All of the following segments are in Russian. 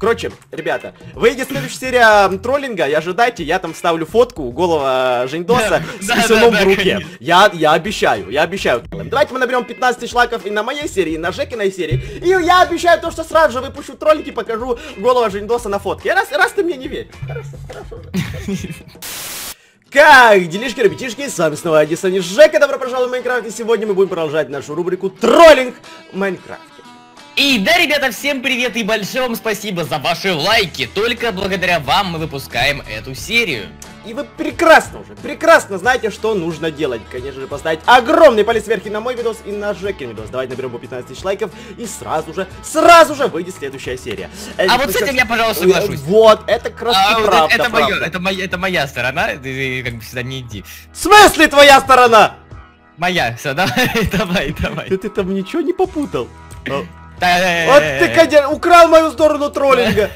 Короче, ребята, выйдет следующая серия троллинга, и ожидайте, я там ставлю фотку голого Жендоса с писюном в руке. Я обещаю. Давайте мы наберем 15 тысяч лайков и на моей серии, и на Жекиной серии. И я обещаю то, что сразу же выпущу троллинг и покажу голого Жендоса на фотке. Раз ты мне не веришь. Хорошо. Как делишки, ребятишки, с вами снова Эдисон и Жека, добро пожаловать в Майнкрафт, и сегодня мы будем продолжать нашу рубрику троллинг в Майнкрафте. И да, ребята, всем привет и большое вам спасибо за ваши лайки, только благодаря вам мы выпускаем эту серию. И вы прекрасно знаете, что нужно делать. Конечно же, поставить огромный палец вверх и на мой видос, и на Жекин видос. Давайте наберем по 15 тысяч лайков, и сразу же выйдет следующая серия. А вот с этим я, пожалуй, соглашусь. Вот, это как раз правда. Это моя сторона, ты как бы сюда не иди. В смысле твоя сторона? Моя, все, давай. Ты там ничего не попутал? Вот ты, конечно, украл мою сторону троллинга.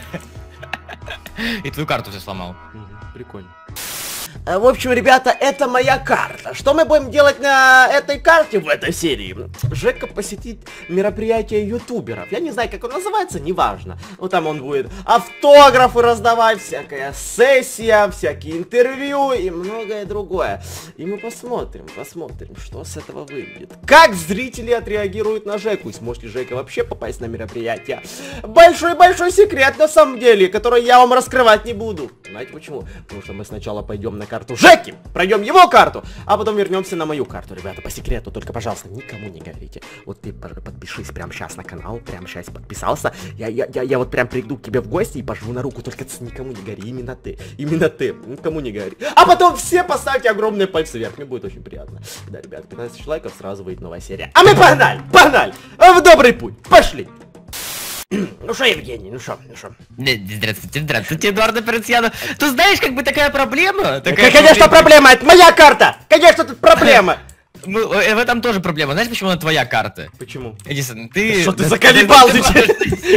И твою карту все сломал. Прикольно. В общем, ребята, это моя карта. Что мы будем делать на этой карте в этой серии? Жека посетит мероприятие ютуберов. Я не знаю, как он называется, неважно. Ну, там он будет автографы раздавать, всякая сессия, всякие интервью и многое другое. И мы посмотрим, что с этого выйдет. Как зрители отреагируют на Жеку. И сможет ли Жека вообще попасть на мероприятие? Большой секрет, на самом деле, который я вам раскрывать не буду. Знаете почему? Потому что мы сначала пойдем на карту Жеки, пройдем его карту, а потом вернемся на мою карту. Ребята, по секрету, только, пожалуйста, никому не говорите. Вот ты подпишись прямо сейчас на канал, прямо сейчас подписался. Я вот прям приду к тебе в гости и пожму на руку, только никому не говори, именно ты, никому не говори. А потом все поставьте огромные пальцы вверх, мне будет очень приятно. Да, ребят, 15 тысяч лайков, сразу выйдет новая серия. А мы погнали, в добрый путь, пошли. Ну что, Евгений, ну что? Здравствуйте, Эдуард Перцьянов. Ты знаешь, как бы такая проблема? Конечно, проблема, это моя карта! Конечно, тут проблема! Ну, в этом тоже проблема. Знаешь, почему она твоя карта? Почему? Эдисон, ты... Что ты заколебал сейчас?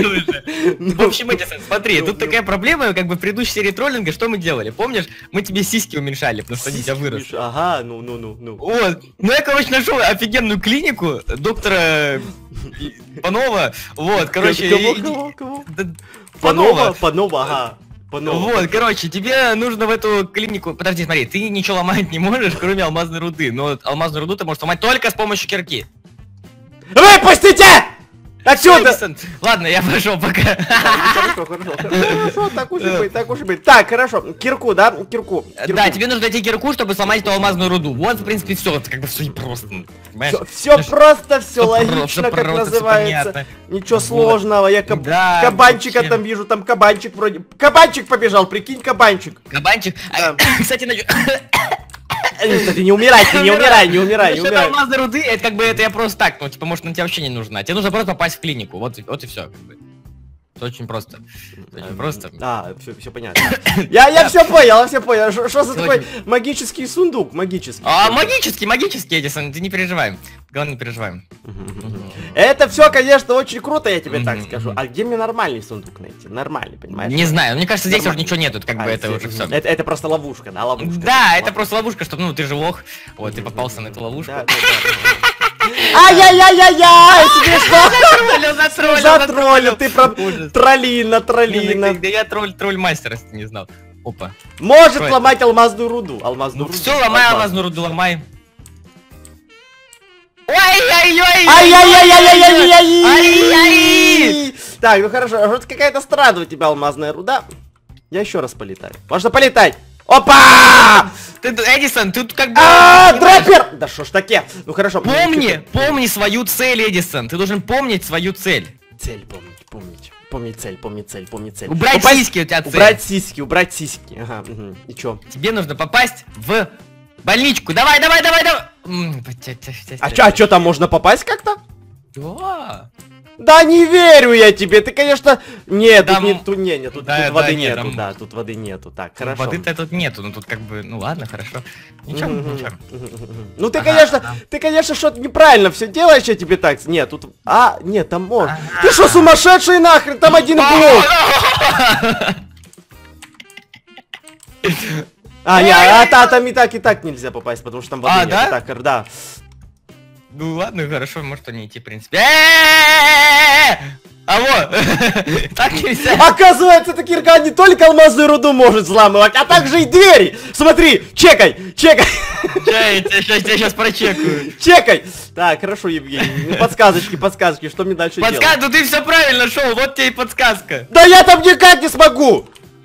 В общем, Эдисон, смотри, тут такая проблема, как бы в предыдущей серии троллинга, что мы делали? Помнишь, мы тебе сиськи уменьшали, потому что они у тебя выросли. Ага, ну. Вот, ну я, короче, нашел офигенную клинику доктора Панова, вот, короче... Кого? Панова, ага. Вот, короче, тебе нужно в эту клинику... Подожди, смотри, ты ничего ломать не можешь, кроме алмазной руды. Но алмазную руду ты можешь ломать только с помощью кирки. Выпустите! Отсюда! Ладно, я пошел пока. Хорошо, так уж и быть. Так, хорошо, кирку, да? Кирку. Да, тебе нужно найти кирку, чтобы сломать эту алмазную руду. Вот, в принципе, все, это как бы все просто. Все просто, все логично, как называется. Ничего сложного, я кабанчика там вижу, там кабанчик вроде. Кабанчик побежал, прикинь, кабанчик. Кабанчик? Кстати, Кстати, не умирай. Насчет алмазной руды, это как бы это я просто так, ну типа, может, на тебя вообще не нужна. Тебе нужно просто попасть в клинику, вот и все, как бы. Это очень просто. А, все понятно. Я все понял. Что за такой магический сундук? Магический, Эдисон, ты не переживай. Главное, не переживаем. Это все, конечно, очень круто, я тебе так скажу. А где мне нормальный сундук найти? Нормальный, понимаешь? Не знаю, мне кажется, здесь уже ничего нету, как бы это уже все. Это просто ловушка, да, ловушка? Да, это просто ловушка, что, ну, ты же лох. Вот, ты попался на эту ловушку. Ай-яй-яй-яй-яй! Затроллил, ты про троллина. Да я тролль-мастер, если ты не знал. Опа. Может ломать алмазную руду. Все, ломай алмазную руду, ломай. Ай-яй-яй-яй-яй-яй-яй! Так, ну хорошо, вот какая-то странная у тебя алмазная руда. Я еще раз полетаю. Можно полетать. Опа! Эдисон, тут как бы... Дроппер! Да что ж таке? Ну хорошо. Помни свою цель, Эдисон. Ты должен помнить свою цель. Цель помнить цель. Убрать сиськи у тебя цель. Убрать сиськи. Ага, и чё? Тебе нужно попасть в больничку. Давай. А чё там можно попасть как-то? Да. Да не верю я тебе, ты, конечно... Нет, там... тут воды нету, да, тут воды нету, так, хорошо. Воды-то тут нету, ну тут как бы, ну ладно, хорошо. Ничего. Ну ты, конечно, что-то неправильно все делаешь, я тебе так... Нет, тут... нет, там можно. Ты что, сумасшедший нахрен, там один блок. Там и так нельзя попасть, потому что там воды нет, так, да. Ну ладно, хорошо, может не идти, в принципе. Алло! Так нельзя! Оказывается, эта кирка не только алмазную руду может взламывать, а также и двери! Смотри, чекай! Я сейчас прочекаю. Чекай! Так, хорошо, Евгений. Подсказочки, что мне дальше делать? Подсказка, ну ты все правильно шел, вот тебе и подсказка. Да я там никак не смогу!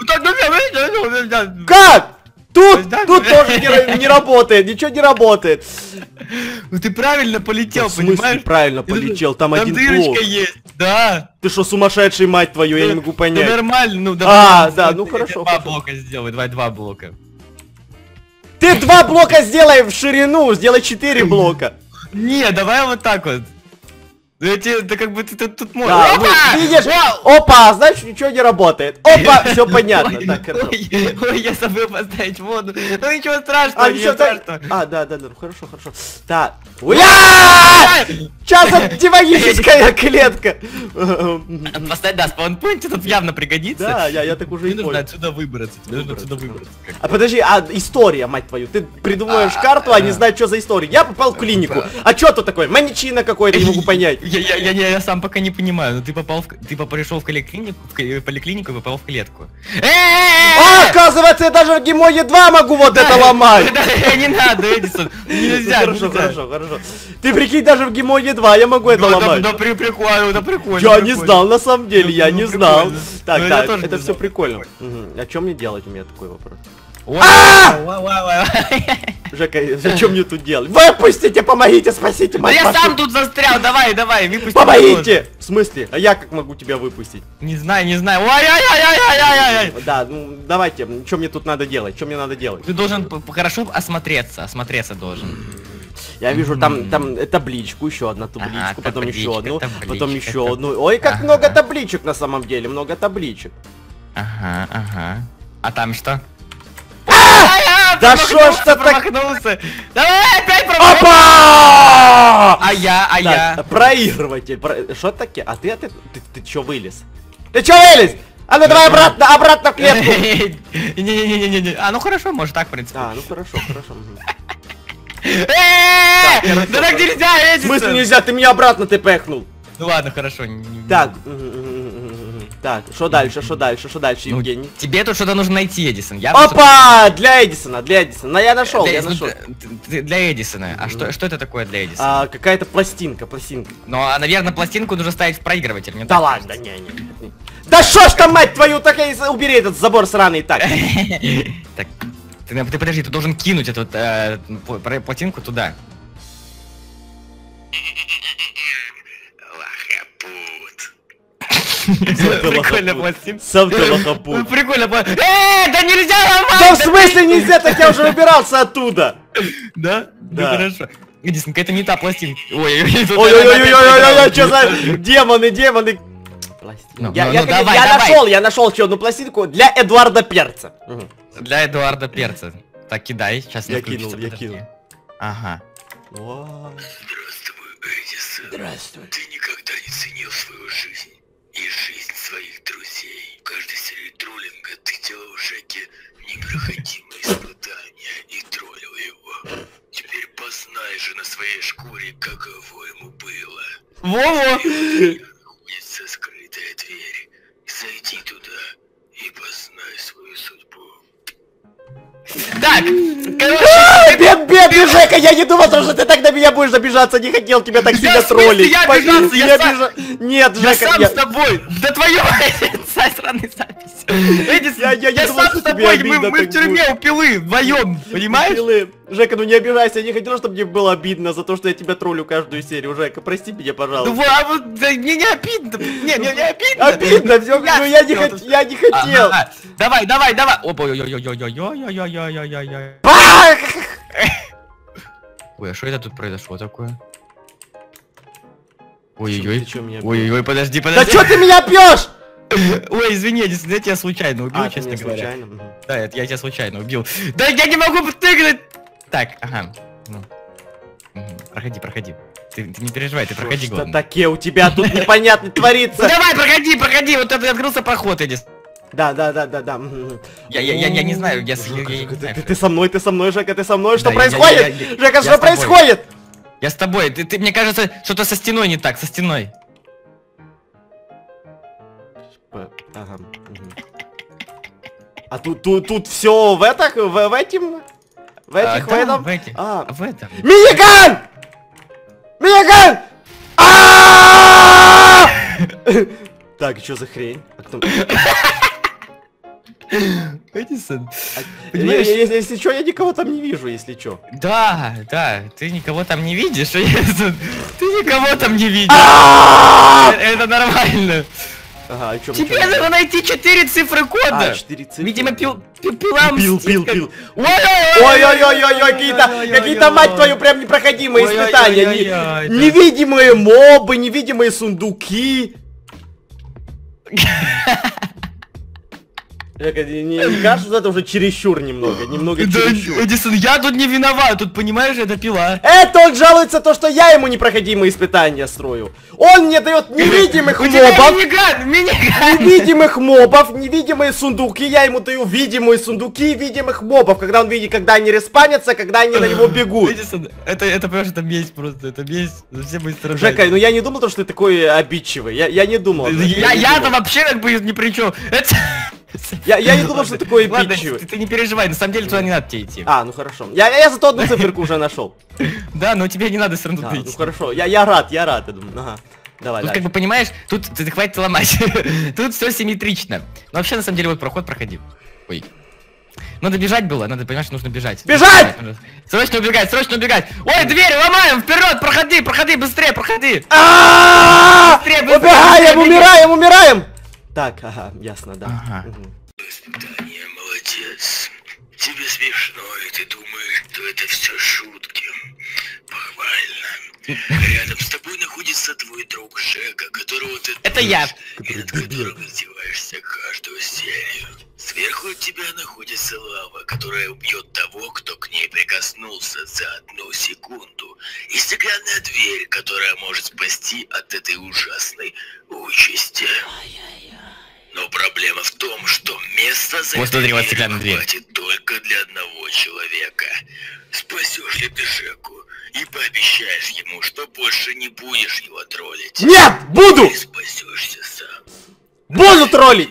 Как? Тут тоже не работает, ничего не работает. Ну ты правильно полетел, В смысле понимаешь? правильно полетел? Там один дырочка блок. есть, да. Ты что, сумасшедший, мать твою, я не могу Ну понять. нормально, ну А, да, ну хорошо. Два блока сделай, давай два блока. Ты 2 блока сделай в ширину, сделай 4 блока. Не, давай вот так вот. Да как бы ты тут можешь. Да, ну, видишь? Опа, значит ничего не работает. Опа, все понятно. Так, хорошо. Ой, я забыл поставить воду. Ну ничего страшного, ничего страшного. Да, хорошо. Так. Сейчас демоническая клетка. Поставь, да, спаунпоинт тут явно пригодится. Да, я так уже и Тебе нужно понял. отсюда выбраться. Тебе нужно отсюда выбраться. А подожди, история, мать твою. Ты придумываешь карту, а не знаешь, что за история. Я попал в клинику. А что тут такое? Маньячина какой-то, не могу понять. Я сам пока не понимаю, но ты пришел в поликлинику и попал в клетку. А, оказывается, я даже в Гемоне 2 могу вот это ломать. Не надо, Эдисон, нельзя. Хорошо. Ты прикинь, даже в Гемоне 2 я могу это ломать. Да прикольно. Я не знал, на самом деле, я не знал. Так, Ну, так, тоже это не все знал. прикольно. А что мне делать? У меня такой вопрос. Ой. Жека, что мне тут делать? Выпустите, помогите, спасите, Да мать я вашу. сам тут застрял, давай, выпусти. Помогите! В смысле? А я как могу тебя выпустить? Не знаю. Ой-ой-ой-ой-ой-ой-ой. Да, ну давайте, что мне тут надо делать? Что мне надо делать? Ты должен хорошо осмотреться должен. Я вижу там табличку, еще одна табличку, потом табличка, еще одну, табличка, потом еще табличка. одну. Ой, как Ага. много табличек на самом деле, много табличек. Ага. А там что? Да шо ж ты так... промахнулся? Давай опять промахнулся! Опа! А я? Так, проигрыватель. Что таки? А ты чё вылез? Ты чё вылез? А ну давай обратно в клетку. Не. А ну хорошо, может так, в принципе. А, ну хорошо. Да так нельзя, В Эдисон! смысле нельзя? Ты меня обратно ты пехнул. Ну ладно, хорошо. Так. Так, что дальше, Ну, Евгений? тебе тут что-то нужно найти, Эдисон. Опа! Для Эдисона. Ну, я нашел. Для Эдисона. А что это такое для Эдисона? Какая-то пластинка. Ну, наверное, пластинку нужно ставить в проигрыватель. мне Да так ладно, кажется. не. Да шо ж там, мать твою, так я убери этот забор сраный так. Так, ты подожди, ты должен кинуть эту пластинку туда. Прикольно пластинка. Сам ты лохопут. Прикольно. Да нельзя ломать! Да в смысле нельзя, так я уже выбирался оттуда. Да? Да. Ну хорошо. Эдисон, это не та пластинка. Ой, Ой, что за демоны. Ну, Я нашел еще одну пластинку для Эдуарда Перца. Для Эдуарда Перца. Так, кидай, сейчас Я кинул. Ага. Здравствуй, Эдисон. Здравствуй. Ты никогда не ценил свою жизнь и жизнь своих друзей. В каждой серии троллинга ты делал Жеке непроходимые испытания и троллил его. Теперь познай же на своей шкуре, каково ему было. Во-во! Находится скрытая дверь. Зайди туда и познай свою судьбу. Так, короче, Бедный Жека, я не думал, что ты так на меня будешь обижаться, не хотел тебя так сильно троллить. я обижался, Нет, я Жека, сам с тобой! Да твою сраный запись! Эдисон, Я не думал, сам что с тебе тобой, обидно мы в так тюрьме у пилы вдвоем, понимаешь? Пилы. Жека, ну не обижайся, я не хотел, чтобы мне было обидно за то, что я тебя троллю каждую серию. Жека, прости меня, Ну пожалуйста. да, мне не обидно, мне не обидно. Обидно, все, ну я не хотел. Ага. Давай. Опа, ой-ой-ой-ой-ой-ой-ой-ой-ой-ой-ой. Бах! Ой, а что это тут произошло такое? Ты Ой-ой-ой. чё меня бьёшь? Ой-ой-ой, подожди. Да чё ты меня бьешь? Ой, извини, Эдисон, я тебя случайно убил, ты честно меня говоря. случайно? Да, это я тебя случайно убил. Да я не могу прыгнуть! Так, ага. Ну. Проходи. Ты не переживай, ты проходи, Что главное. таке у тебя тут непонятно творится? Ну давай, проходи, вот это открылся проход, Эдисон. Да. Я не знаю, я не знаю. Ты со мной, Жека, ты со мной? Что Да, происходит? Жека, я что с тобой. происходит? Я с тобой, ты, мне кажется, что-то со стеной не так, со стеной. Ага. А тут все в этих, в этом? В этих, в Да, этом? в этих. А. В этом. Миниган! Миниган! А! Так, что за хрень? Эдисон. Если что, я никого там не вижу, если что. Да, ты никого там не видишь, Эдисон. Ты никого там не видишь. Это нормально. Ага, о чем? Тебе надо найти 4 цифры кода. 4 цифры. Видимо, пила Пил. Ой, Ой-ой-ой, какие-то, мать твою, прям непроходимые испытания. Ой-ой-ой-ой-ой, да. Невидимые мобы, невидимые сундуки. Не кажется, что это уже чересчур немного чересчур. Эдисон, я тут не виноват, тут, понимаешь, это пила. Это он жалуется то, что я ему непроходимые испытания строю. Он мне дает невидимых У тебя мобов. миниган. Невидимых мобов, невидимые сундуки, я ему даю видимые сундуки видимых мобов, когда он видит, когда они респанятся, когда они на него бегут. Эдисон, это, понимаешь, это месть просто, это месть за все мои страдания. Жека, ну я не думал, что ты такой обидчивый, я не думал. Я-то вообще как бы ни при чем. Я не думал, что такой Ладно, обидчивый. ты не переживай, на самом деле туда не надо тебе идти. А, ну хорошо. Я зато одну циферку уже нашел. Да, но тебе не надо все равно Ну идти. хорошо, я рад, я думаю. Ага. Давай, Тут как бы понимаешь, тут ты хватит ломать. Тут все симметрично. Но вообще на самом деле вот проход проходил. Ой. Надо бежать было, надо, понимаешь, нужно бежать. Бежать! Срочно убегать, срочно убегать. Ой, дверь ломаем, вперед, проходи, быстрее, проходи. Убегаем, умираем! Так, ага, ясно, да. Ага. Испытание, молодец. Тебе смешно, и ты думаешь, что это все шутки. Похвально. Рядом с тобой находится твой друг Жека, которого ты Это я. и над которым издеваешься каждую серию. Сверху от тебя находится лава, которая убьет того, кто к ней прикоснулся за 1 секунду. И стеклянная дверь, которая может спасти от этой ужасной участи. Но проблема в том, что место за Вот смотри, вот дверью стеклянная дверь. хватит только для одного человека. Спасешь ли ты Жеку и пообещаешь ему, что больше не будешь его троллить? Нет, буду! Ты спасешься сам. Буду троллить!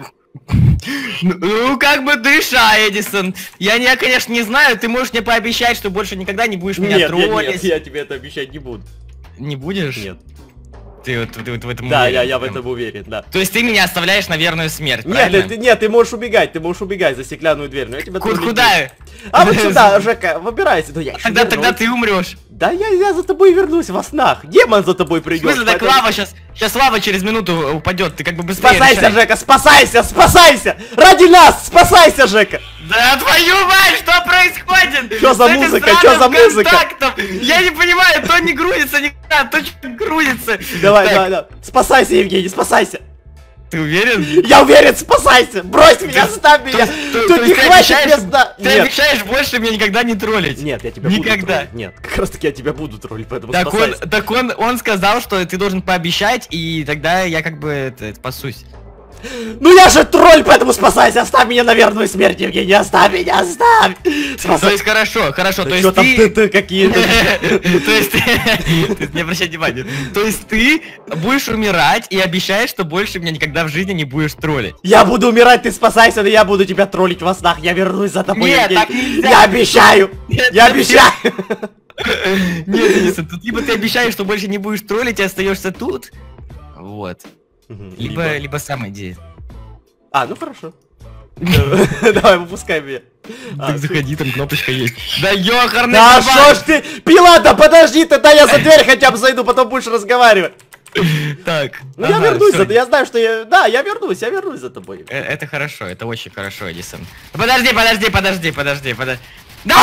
Ну, как бы ты решай, Эдисон. Я, конечно, не знаю, ты можешь мне пообещать, что больше никогда не будешь меня троллить. Я тебе это обещать не буду. Не будешь? Нет. Ты вот в этом Да, уверен? я в этом уверен, да. То есть ты меня оставляешь на верную смерть, правильно? Нет, ты можешь убегать за стеклянную дверь, но я тебя троллить Куда? буду. А вот сюда, Жека, выбирайся, я еще Тогда вернусь. ты умрешь. Да я за тобой вернусь во снах, демон за тобой В придет. смысле, так поэтому- лава сейчас лава через минуту упадет, ты как бы быстрее Спасайся, решай. Жека, спасайся! Ради нас, спасайся, Жека! Да твою мать, что происходит? Чё за С этим музыка, чё странным за музыка? контактом? Я не понимаю, то не грузится никогда, то что-то грузится. Давай, Так, давай. Спасайся, Евгений, спасайся! Ты уверен? Я уверен, спасайся! Брось меня, оставь меня! Тут не хватит места! Ты обещаешь больше меня никогда не троллить? Нет, я тебя буду Никогда. троллить. Нет, как раз таки я тебя буду троллить, поэтому Так спасайся. он сказал, что ты должен пообещать, и тогда я как бы это спасусь. Ну я же тролль, поэтому спасайся! Оставь меня на верную смерть, Евгений! Оставь меня, оставь! То есть хорошо, то Да есть чё там ты... ты какие-то... То есть ты не обращай внимания. То есть ты будешь умирать и обещаешь, что больше меня никогда в жизни не будешь троллить. Я буду умирать, ты спасайся, но я буду тебя троллить во снах. Я вернусь за тобой, Нет, Евгений. так нельзя. Я обещаю! Нет, Я нет. обещаю! Нет, Эдисон, тут либо ты обещаешь, что больше не будешь троллить и остаешься тут. Вот. Либо сам иди. А, ну хорошо. Давай, выпускай меня. Так заходи, там кнопочка есть. Да ёхарный Да кабан! что ж ты, пила, да подожди, тогда я за дверь хотя бы зайду, потом будешь разговаривать. Так. Ну я ага, вернусь, всё. я знаю, что я... Да, я вернусь за тобой. Это хорошо, это очень хорошо, Эдисон. Подожди. Да!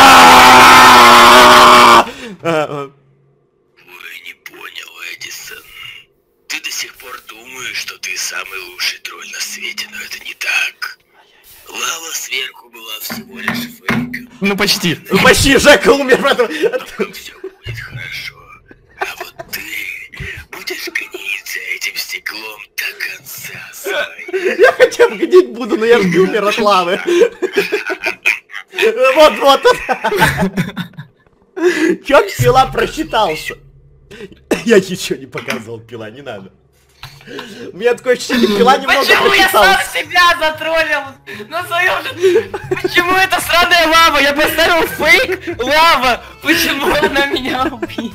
Ой, не понял, Эдисон. Ты до сих пор думаешь, что ты самый лучший тролль на свете, но это не так. Лава сверху была всего лишь фейком. Ну почти. Ну почти, Жека умер, поэтому... Все будет хорошо. А вот ты будешь гнить за этим стеклом до конца своей. Я хотя бы гнить буду, но я же не умер от лавы. Вот. Чё пила просчитался? Я ничего не показывал, пила, не надо. У меня такое ощущение, пила немного Почему я сам почесалась. себя затроллил? На своем же... Почему это сраная лава? Я поставил фейк лава. Почему она меня убила?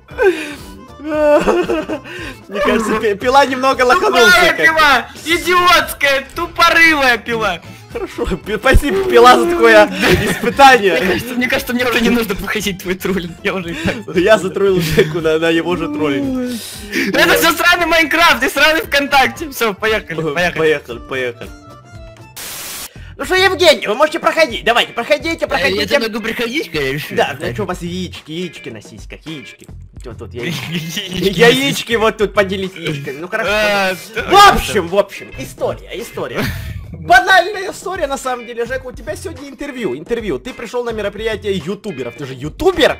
Мне кажется, пила немного лоханулся. Тупая пила! Идиотская, тупорылая пила! Хорошо, спасибо, пила, за такое испытание. Мне кажется, мне уже не нужно проходить твой троллинг. Я уже и так... Я затроил Жеку на его же троллинг. Это все сраный Майнкрафт и сраный ВКонтакте. Все, поехали. Поехали. Ну что, Евгений, вы можете проходить. Давайте, проходите. Я тебе могу приходить, конечно. Да, ну что у вас яички на сиськах, яички. Вот тут яички вот тут поделить яичками. Ну хорошо. В общем, история. Банальная история, на самом деле, Жека, у тебя сегодня интервью. Ты пришел на мероприятие ютуберов. Ты же ютубер?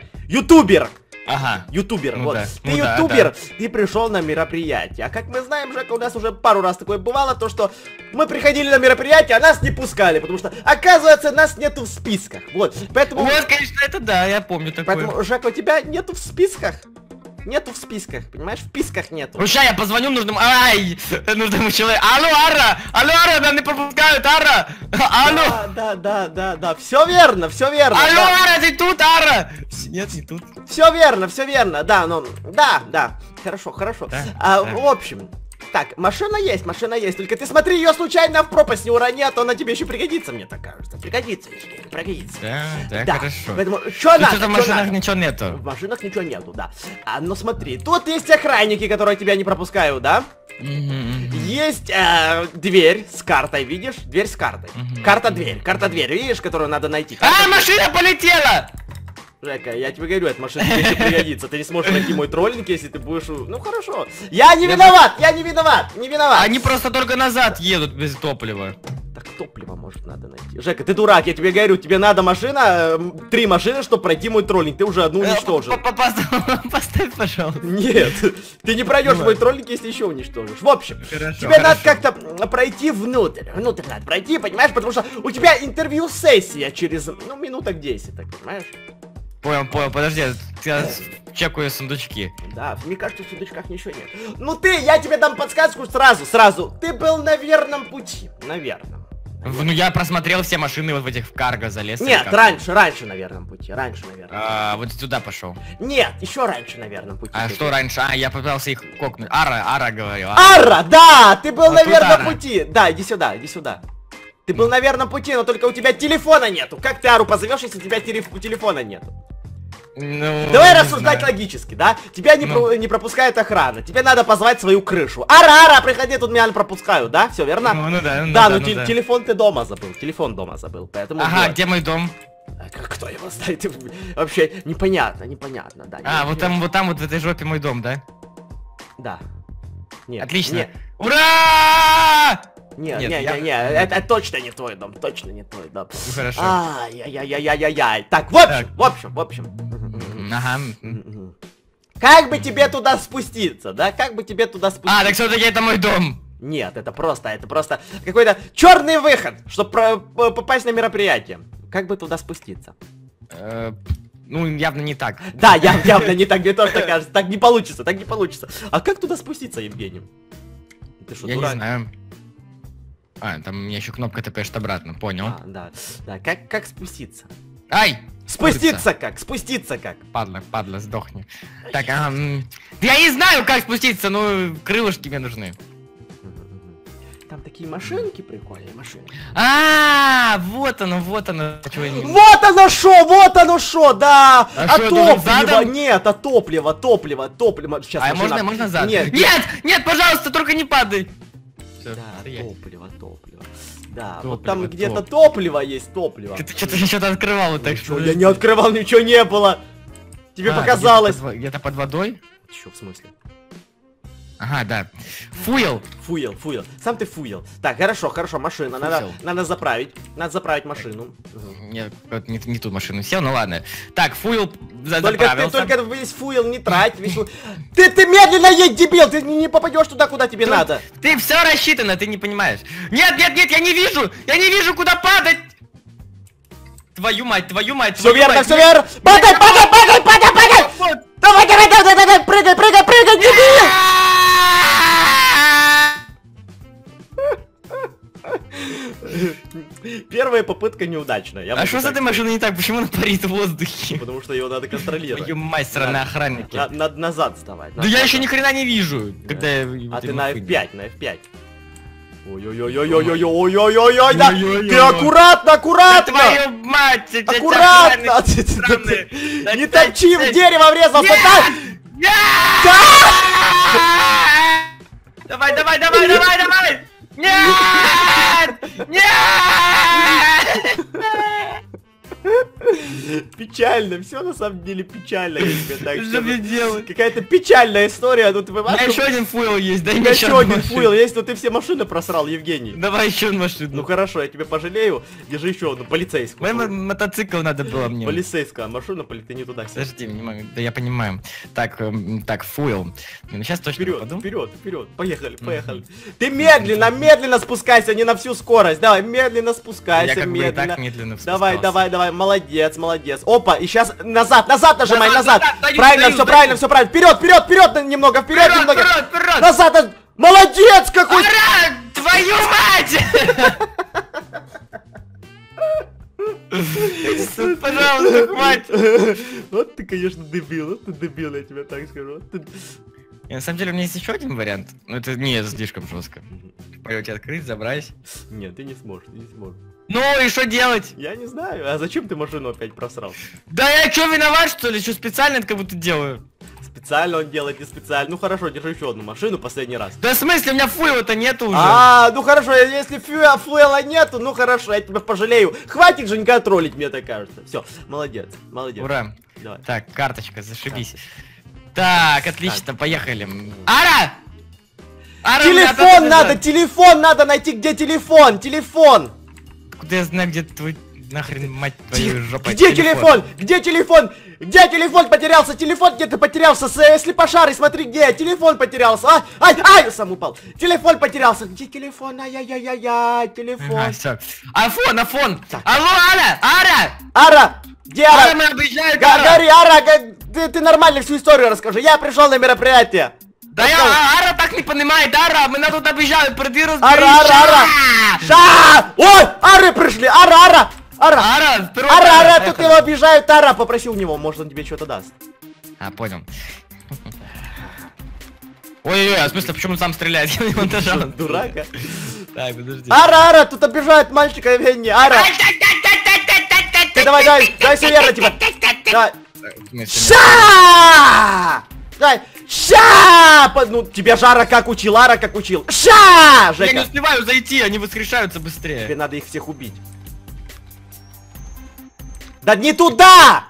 Ага. Ютубер, Ну вот. да, Ты ну да, ютубер, да. ты пришел на мероприятие. А как мы знаем, Жека, у нас уже пару раз такое бывало, то что мы приходили на мероприятие, а нас не пускали, потому что, оказывается, нас нету в списках. Вот, поэтому... Вот, конечно, это да, я помню такое. Поэтому, Жека, у тебя нету в списках. Нету в списках, понимаешь? В списках нету. Ну ща я позвоню нужному... Ай! Нужному человеку. Алло, Ара, меня не пропускают, Ара! Алло! Да, все верно. Алло, Ара, ты тут, Ара? Нет, не тут. Все верно, да, ну, да, хорошо. Да. В общем, так, машина есть, только ты смотри, ее случайно в пропасть не урони, а то она тебе еще пригодится, мне так кажется. Пригодится. Да, хорошо. Поэтому, что надо? Что-то в машинах ничего нету. В машинах ничего нету, да. Ну смотри, тут есть охранники, которые тебя не пропускают, да? Есть дверь с картой, видишь? Дверь с картой. Карта дверь, видишь, которую надо найти. Машина полетела! Жека, я тебе говорю, эта машина тебе еще пригодится. Ты не сможешь найти мой троллинг, если ты будешь... Ну хорошо. Я не виноват. Они просто только назад едут без топлива. Так топливо, может, надо найти. Жека, ты дурак, я тебе говорю, тебе надо машина, 3 машины, чтобы пройти мой троллинг. Ты уже одну уничтожил. Поставь, пожалуйста. Нет, ты не пройдешь мой троллинг, если еще уничтожишь. В общем, Хорошо, тебе надо как-то пройти внутрь. Внутрь надо пройти, понимаешь? Потому что у тебя интервью-сессия через, ну, минуток 10, так понимаешь? Понял, подожди, я чекаю сундучки. Да, мне кажется, в сундучках ничего нет. Ну я тебе дам подсказку сразу. Ты был на верном пути, на верном. Ну я просмотрел все машины вот в этих в карго залез. Нет, раньше на верном пути, Вот сюда пошел. Нет, еще раньше на верном пути. А что раньше? Я пытался их кокнуть. Ара говорил. Ара, да, ты был Вот на тут верном Ара. пути. Да, иди сюда. Ты был на верном пути, но только у тебя телефона нету. Как ты Ару позовешь, если у тебя телефона нету? Ну, Давай не рассуждать знаю. логически, да? Тебя не пропускает охрана. Тебе надо позвать свою крышу. Ара, приходи, тут меня пропускают, да? Все верно? Ну да. Да, но телефон ты дома забыл. Телефон дома забыл, поэтому... Ага, вот. где мой дом? Кто его знает? Вообще непонятно, да. Вот там вот в этой жопе мой дом, да? Да. Нет. Отлично. Нет. Ура! Нет, я- это точно не твой дом, Ну, хорошо. Ай-яй-яй-яй-яй. Так, в общем. Ага. Как бы тебе туда спуститься, да? Как бы тебе туда спуститься? Так все-таки это мой дом. Нет, это просто какой-то черный выход, чтобы попасть на мероприятие. Как бы туда спуститься? Ну, явно не так. Да, явно не так, мне тоже так кажется. Так не получится. А как туда спуститься, Евгений? Ты что, Я не дурак? знаю. Там у меня еще кнопка ТПшт обратно, понял. Да. Как спуститься? Ай! Спуститься как? Падла, сдохни. Так, да я не знаю, как спуститься, но крылышки мне нужны. Там такие машинки прикольные, машинки. Вот оно. Чего я не... Вот оно шо, да! А что, я должен задом? Нет, топливо. Сейчас машина... можно задом? Нет, Нет, пожалуйста, только не падай. Всё, Да, стоять. топливо. Да, Топливо, вот там где-то топливо есть, топливо. Ты что-то открывал, так что... Я не открывал, ничего не было. Тебе показалось. Где-то под водой? Чё, в смысле? Ага, да. Фуел. Фуел. Сам ты фуел. Так, хорошо, машина. Надо заправить машину. Нет, вот не ту машину сел, ну ладно. Так, фуел Только весь фуел не трать. Ты медленно едь, дебил! Ты не попадешь туда, куда тебе надо. Ты все рассчитано, ты не понимаешь. Нет, я не вижу, куда падать. Твою мать. Все верно. Падай! Давай, прыгай, дебил! Первая попытка неудачная. А что с этой машиной не так? Почему она парит в воздухе? Потому что ее надо контролировать. Твою мать, сраные охранники. Надо назад вставать. Да я еще ни хрена не вижу, когда я... А ты на F5, на F5. Ой-ой-ой-ой-ой-ой-ой-ой-ой, да! Ты аккуратно, аккуратно! Твою мать! Аккуратно! Не топчи, в дерево врезался! Давай, давай, давай, давай, давай! Нет! Нет! Печально, все на самом деле печально. Что мне делать? Какая-то печальная история, ну ты У меня понимаешь? еще один фуйл есть, дай У мне меня еще один фуйл есть, но ты все машины просрал, Евгений. Давай еще одну машину. Ну хорошо, я тебя пожалею. Держи еще одну, полицейскую. Мой мотоцикл надо было мне. Полицейская машина, ты не туда сел. Подожди, не могу. Да я понимаю. Так, так, фуйл. Ну сейчас точно Вперед, попаду. вперед, вперед. Поехали, поехали. Ты медленно, медленно спускайся, не на всю скорость. Давай, медленно спускайся, Я как бы и медленно. так медленно Давай, спускался. давай, давай, молодец, молодец. Опа, и сейчас назад, назад нажимай, назад. даю, Правильно, даю, все даю. правильно, все правильно. Вперед, вперед, вперед немного, вперед Вперед, немного. вперед, вперед! Назад, молодец какой. Ура! Твою мать! Пожалуйста, хватит! Вот ты, конечно, дебил, вот ты дебил, я тебе так скажу. Вот ты- На самом деле у меня есть еще один вариант. Но это не слишком жестко. Полете открыть, забрать. Нет, ты не сможешь, ты не сможешь. Ну и что делать? Я не знаю, а зачем ты машину опять просрал? Да я что, виноват, что ли? Что специально это как будто делаю? Специально он делает, не специально. Ну хорошо, держи еще одну машину, последний раз. Да в смысле, у меня фуила-то нету уже. А, ну хорошо, если фуэла нету, ну хорошо, я тебя пожалею. Хватит же не контролить, мне так кажется. Все, молодец, молодец. Ура. Давай. Так, карточка, зашибись. Так, отлично, поехали. Ара! Ара, у меня Телефон опять надо, нажать. телефон надо найти, где телефон, телефон. Куда я знаю, где твой нахрен, мать твою жопу. Где телефон? Где телефон? Где телефон потерялся? Телефон где-то потерялся. Слепошарый, смотри, где? Телефон потерялся. А? Ай, ай, сам упал. Телефон потерялся. Где телефон? Ай-яй-яй-яй, телефон. Ага, все. Афон, Афон! Алло, Ара! Ара! Ара, где Ара, Ара? мы объезжаем, Ара! Гори, Ара, ты нормально всю историю расскажи. Я пришел на мероприятие. Да я, Ара так не понимает, Ара, мы на тут объезжаем, приди разберись. Ара! Ша! Ой, Ары пришли! Ара! Ара, вперед, Ара, тут поехали. его обижают, Ара, попроси у него, может он тебе что-то даст. А, понял. Ой-ой-ой, а в смысле, почему он сам стреляет? Я его нажал. Дурак, а? Так, подожди. Ара, тут обижают мальчика Евгения, Ара! Ты давай, все верно, типа. Давай. В смысле, Ша! Давай. Ша! Ну, тебя же Ара как учил, Ша! я не Жека, успеваю зайти, они воскрешаются тебе быстрее. надо их всех убить. Да не туда!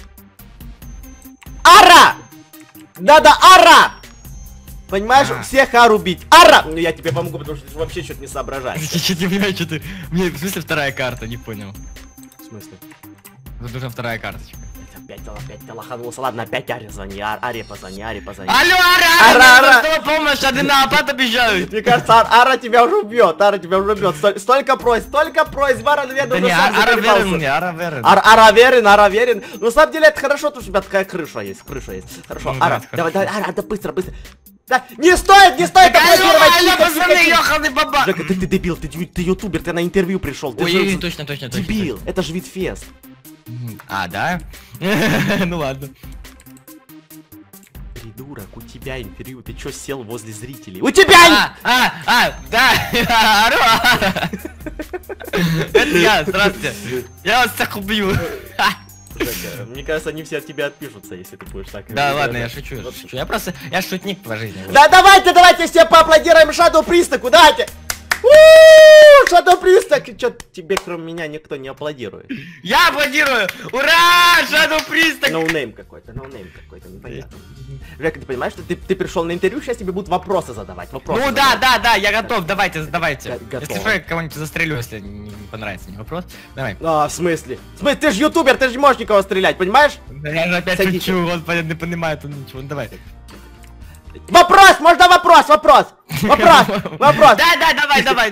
Ара! Надо Ара! Понимаешь, всех Ару бить. Ара! Ну я тебе помогу, потому что ты вообще что-то не соображаешь. Я что-то не понимаю, что ты... Мне, в смысле, вторая карта, не понял. В смысле? Тут нужна вторая карточка. Опять лоханулся. Ладно, опять Аре звони. Аре позвони. Алло, Ара! Ара! Ара! Помощь, один на опад обижают! Мне кажется, Ара тебя уже убьет. Столько просьб, Ара, наверное, Да уже не, сам Ара заколебался. верен мне, Ара верен. Ара верен. Но на самом деле это хорошо, потому что у тебя такая крыша есть. Хорошо, Ну да, Ара, это давай, хорошо. Ара, да быстро. Да, не стоит аплодировать. Алло, Тихо, пацаны, тихо. ёханый баба! Жека, ты дебил, ты ютубер, ты на интервью пришел. Ты Ой, же точно. дебил, это же Витфест. А, да? Ну ладно. Придурок, у тебя интервью, ты чё сел возле зрителей? У тебя! Да! Ара! Это я, здравствуйте. Я вас всех убью. Жека, мне кажется, они все от тебя отпишутся, если ты будешь так. Да ладно, я шучу. Я шутник по жизни. Да давайте все поаплодируем Shadow Priest'у, давайте! Shadow Priest, чё тебе кроме меня никто не аплодирует? Я аплодирую! Ура! Shadow Priest! Ноунейм какой-то, непонятно. Жека, ты понимаешь, что ты пришел на интервью, сейчас тебе будут вопросы задавать, Ну да, я готов, давайте, задавайте. Готов. Если что, я кого-нибудь застрелю, если не понравится мне вопрос. Давай. А, в смысле? Ты же ютубер, ты же не можешь никого стрелять, понимаешь? Я же опять Садись. шучу, он не понимает, он ничего, ну давай. Вопрос, можно вопрос? Вопрос! Да, давай.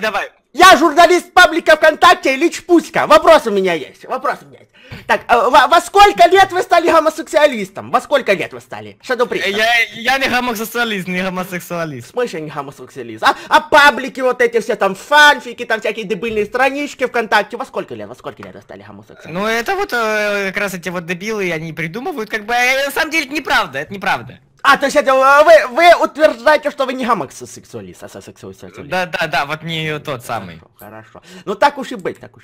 Я журналист паблика ВКонтакте Ильич Пуська. Вопрос у меня есть. Так, во сколько лет вы стали гомосексуалистом? Во сколько лет вы стали? Shadow Priest. Я не гомосексуалист, не гомосексуалист. В смысле не гомосексуалист? А паблики вот эти все там, фанфики, там всякие дебильные странички ВКонтакте. Во сколько лет вы стали гомосексуалистом? Ну это вот как раз эти вот дебилы, они придумывают, как бы, на самом деле это неправда. А, то есть это вы утверждаете, что вы не гомосексуалист, а сексуалист. Да, вот не тот самый. Хорошо. Ну так уж и быть. Да.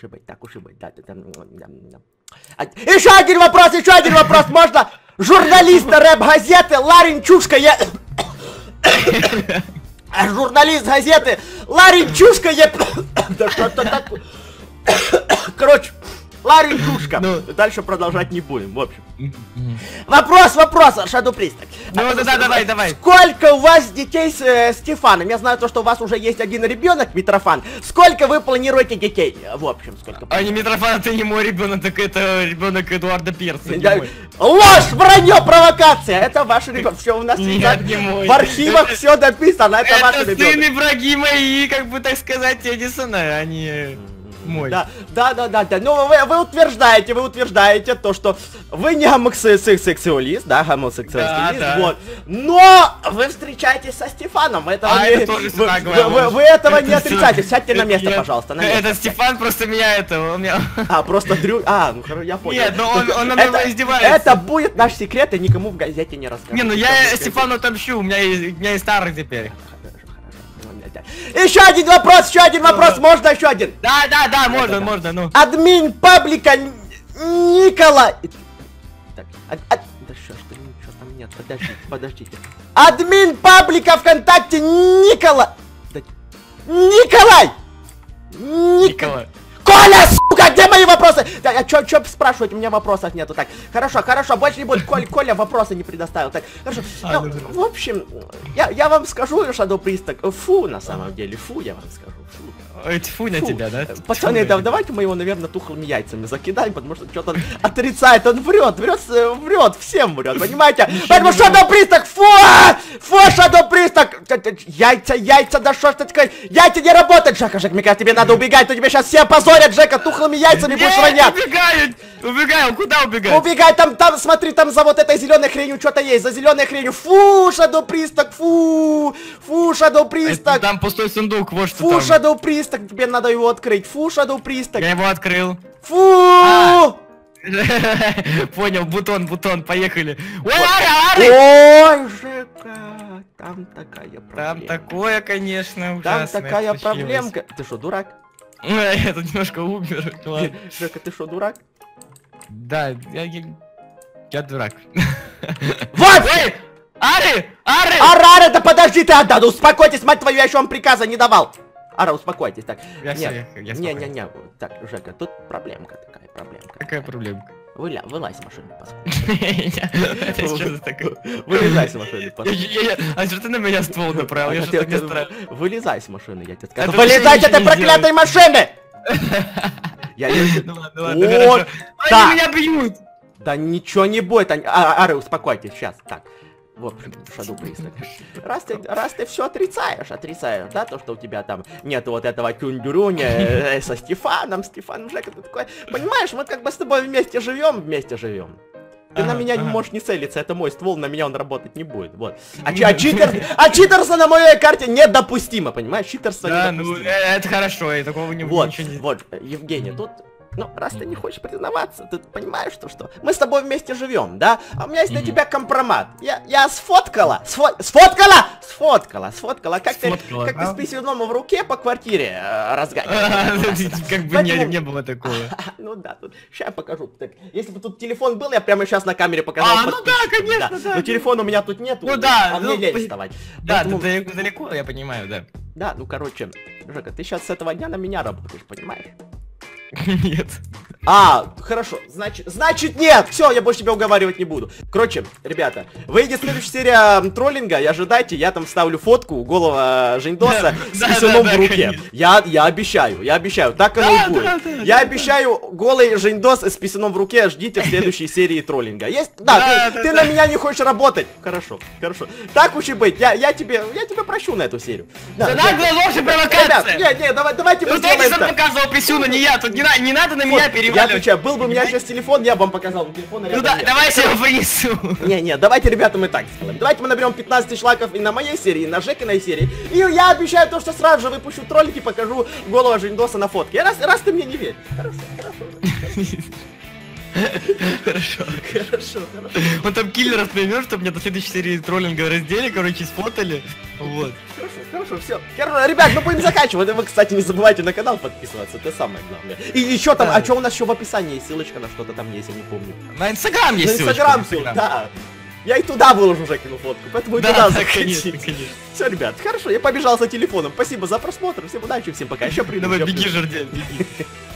Еще один вопрос, можно? Журналиста рэп-газеты Ларинчушка, журналист газеты Ларинчушка, да что-то такое. Короче, Ларинчушка. Дальше продолжать не будем, в общем. Вопрос, Shadow Priest. Ну давай. Сколько у вас детей с Стефаном? Я знаю то, что у вас уже есть один ребенок, Митрофан. Сколько вы планируете детей? В общем, сколько? А не Митрофан, это не мой ребенок, так это ребенок Эдуарда Перца. Ложь, вранье, провокация. Это ваш ребенок. Все у нас в архивах все написано. Это ваш ребенок. Это сын и враги мои, как бы так сказать, Эдисона, а не мой. Да. Ну вы утверждаете то, что вы не гомосексуалист, да, Да. вот. Но вы встречаетесь со Стефаном, вы этого не отрицаете. Сядьте на место, пожалуйста. Это Стефан просто меня Просто Дрю. Ну хорошо, я понял. Нет, ну он на меня издевается. Это будет наш секрет, и никому в газете не расскажу. Не, ну я Стефану отомщу, у меня есть старый теперь. Еще один вопрос, можно еще один? Да, можно, ну. Админ паблика Николай. Так, да что там нет, подождите. Админ паблика ВКонтакте Николай. Коля, сука, где мои вопросы? Да, чё спрашивать, у меня вопросов нету. Так, хорошо, больше не будет. Коля вопросы не предоставил. Так, хорошо. В общем, я вам скажу, Shadow Priest, так, фу, на самом деле, я вам скажу, Тьфу на тебя, да? Пацаны, давайте мы его, наверное, тухлыми яйцами закидаем, потому что что-то он отрицает, он врет, всем врет, понимаете? Поэтому Shadow Priest, так, фу, Shadow Priest, так, яйца, да что ж ты такое, яйца не работают, Жека, мне кажется, тебе надо убегать, то тебя сейчас все опозорят, Жека, тухлыми яйцами будешь ронять. Убегаю, куда убегать? Убегай, там, смотри, там за вот этой зеленой хренью что-то есть, за зеленой хренью, фу, Shadow Priest, так, фу, Shadow Priest, так. Там пустой сундук, вот что там. Фу, Shadow Priest, так, тебе надо его открыть, фу, Shadow Priest, так. Я его открыл. Фу! Понял, бутон, поехали. Ой, Жека, там такая проблема. Там такое, конечно, ужасное. Там такая проблемка. Ты что, дурак? Я тут немножко умер. Жека, ты что, дурак? Да, я дурак. Вот! Ари! Да подожди ты, да успокойтесь, мать твою, я еще вам приказа не давал. Ара, успокойтесь, так. Не, так, Жека, тут проблемка такая, Какая проблемка? Вылазь с машины, поскольку. Вылезай с машины, поскольку. А что ты на меня ствол направил? Я что-то не строил. Вылезай с машины, я тебе сказал. Вылезай с этой проклятой машины! Ну ладно, хорошо. Они меня бьют! Да ничего не будет, Ара, успокойтесь, сейчас, так. В общем, Shadow Priest. Раз ты все отрицаешь, да, то, что у тебя там нет вот этого тюндюруня со Стефаном, Жека, ты такой, понимаешь, мы как бы с тобой вместе живем. Ты на меня не можешь не целиться, это мой ствол, на меня он работать не будет, вот. А читерство на моей карте недопустимо, понимаешь, читерство недопустимо. Да, ну, это хорошо, я такого не буду. Вот, Евгений, тут... Ну, раз ты не хочешь признаваться, ты понимаешь, что мы с тобой вместе живем, да? А у меня есть на тебя компромат. Я сфоткала, как ты с писюном в руке по квартире разгоняешь. Как бы не было такого. Ну да, тут сейчас я покажу. Если бы тут телефон был, я прямо сейчас на камере показал. Ну да, конечно, да. Но телефона у меня тут нету, а мне лень вставать. Да, ты далеко, я понимаю, да. Да, ну короче, Жека, ты сейчас с этого дня на меня работаешь, понимаешь? Нет. А, хорошо, значит нет, все, я больше тебя уговаривать не буду. Короче, ребята, выйдет следующая серия троллинга, и ожидайте, я там вставлю фотку голова Жендоса с писюном в руке. Я обещаю, так оно и будет. Я обещаю, голый Жендос с писюном в руке, ждите в следующей серии троллинга. Есть? Да, ты на меня не хочешь работать. Хорошо. Так уж и быть, я тебе прощу на эту серию. Да наглая ложь и провокация. Не, давайте мы сделаем так. Ты показывал писюна, не я, тут не надо на меня переваливать. Я отвечаю, был бы у меня сейчас телефон, я бы вам показал, но телефона рядом нет. Давай я его принесу. Не, давайте, ребята, мы так сделаем. Давайте мы наберем 15 тысяч лайков и на моей серии, и на Жекиной серии. И я обещаю то, что сразу же выпущу троллики, покажу голову Жендоса на фотке. Раз ты мне не веришь. Хорошо. Он там киллеров поймет, чтобы мне до следующей серии троллинга раздели, короче, сфотали. Вот. Хорошо, все. Ребят, мы будем заканчивать. Вы, кстати, не забывайте на канал подписываться, это самое главное. И еще там, а что у нас еще в описании? Ссылочка на что-то там есть, я не помню. На Инстаграм есть ссылочка. На Инстаграм, да. Я и туда выложу Жекину фотку, поэтому и туда заходите. Все, ребят, хорошо, я побежал за телефоном. Спасибо за просмотр, всем удачи, всем пока. Еще приду. Давай, беги, Жарден, беги.